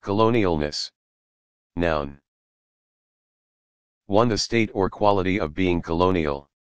Colonialness. Noun. 1. The state or quality of being colonial.